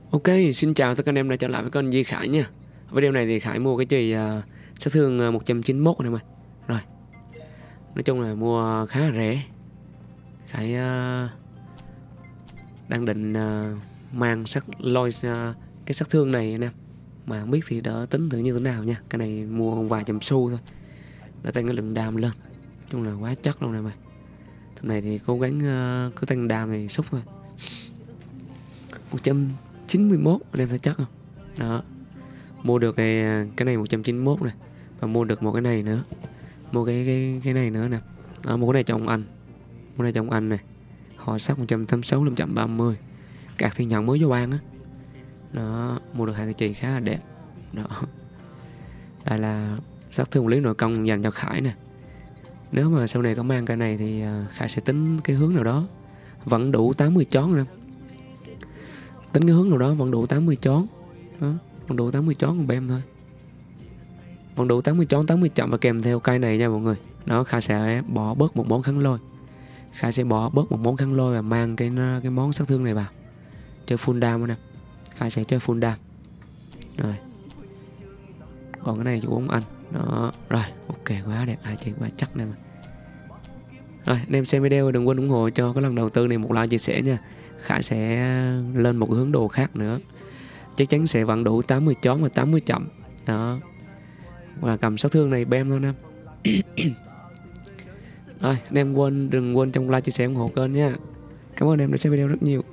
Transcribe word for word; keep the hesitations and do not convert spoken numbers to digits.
Ok, xin chào tất cả anh em đã trở lại với kênh Di Khải nha. Video này thì Khải mua cái chùy uh, sát thương uh, một trăm chín mươi mốt này mà. Rồi, nói chung là mua khá là rẻ. Khải uh, đang định uh, mang sắc lôi uh, cái sát thương này anh em. Mà không biết thì đỡ tính thử như thế nào nha. Cái này mua vài trăm xu thôi, để tăng cái lượng đam lên. Nói chung là quá chất luôn này mày. Thằng này thì cố gắng uh, cứ tăng đam thì xúc thôi. một trăm chín mươi mốt anh em thấy chắc không? Đó, mua được cái cái này một trăm chín mươi mốt này, và mua được một cái này nữa, mua cái cái cái này nữa nè. Đó, mua cái này cho ông anh, mua cái này cho ông anh này, họ sắc một trăm tám mươi sáu, năm trăm ba mươi, cạc thì nhận mới vô ban á. Đó, mua được hai cái chì khá là đẹp. Đó, đây là sát thương lý nội công dành cho Khải nè. Nếu mà sau này có mang cái này thì Khải sẽ tính cái hướng nào đó vẫn đủ tám mươi chón nè. Tính cái hướng nào đó vẫn đủ tám mươi chón. Đó, vẫn đủ tám mươi chón của em thôi. Vẫn đủ tám mươi chón, tám mươi chậm và kèm theo cây này nha mọi người. Đó, Khải sẽ bỏ bớt một món kháng lôi. Khải sẽ bỏ bớt một món kháng lôi và mang cái cái món sát thương này vào. Chơi full dam nè. Khải sẽ chơi full dam. Rồi. Còn cái này cho bốn anh. Đó, rồi, ok, quá đẹp, hai chị quá chắc nè mà. Rồi, anh em xem video đừng quên ủng hộ cho cái lần đầu tư này một like chia sẻ nha. Khải sẽ lên một hướng đồ khác nữa. Chắc chắn sẽ vẫn đủ tám mươi chón và tám mươi chậm. Đó. Và cầm sát thương này bem thôi em. Rồi, anh em quên đừng quên trong like chia sẻ ủng hộ kênh nha. Cảm ơn em đã xem video rất nhiều.